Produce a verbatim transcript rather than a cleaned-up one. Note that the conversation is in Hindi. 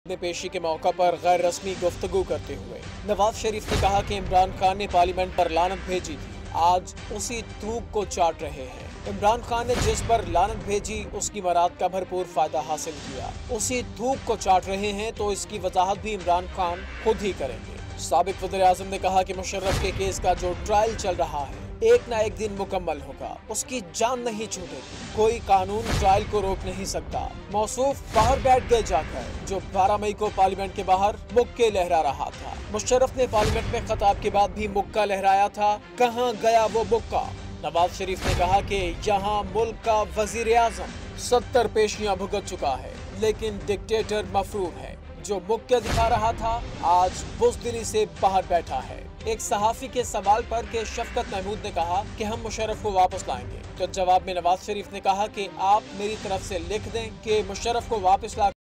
पेशी के मौका पर गैर रस्मी गुफ्तगू करते हुए नवाज शरीफ ने कहा कि इमरान खान ने पार्लियामेंट पर लानत भेजी थी, आज उसी थूक को चाट रहे हैं। इमरान खान ने जिस पर लानत भेजी उसकी मराद का भरपूर फायदा हासिल किया, उसी थूक को चाट रहे हैं, तो इसकी वजाहत भी इमरान खान खुद ही करेंगे। साबिक वज़ीर आज़म ने कहा कि मुशर्रफ के केस का जो ट्रायल चल रहा है एक न एक दिन मुकम्मल होगा, उसकी जान नहीं छूटेगी, कोई कानून ट्रायल को रोक नहीं सकता। मौसूफ बाहर बैठ गए जाकर, जो बारह मई को पार्लियामेंट के बाहर मुक्के लहरा रहा था। मुशर्रफ ने पार्लियामेंट में खिताब के बाद भी मुक्का लहराया था, कहाँ गया वो मुक्का? नवाज शरीफ ने कहा कि यहाँ मुल्क का वजीर आजम सत्तर पेशियां भुगत चुका है, लेकिन डिक्टेटर मफरूर है। जो मुक्के दिखा रहा था आज बुज़दिली से बाहर बैठा है। एक सहाफी के सवाल पर के शफकत महमूद ने कहा कि हम मुशर्रफ को वापस लाएंगे, तो जवाब में नवाज शरीफ ने कहा कि आप मेरी तरफ से लिख दें कि मुशर्रफ को वापस ला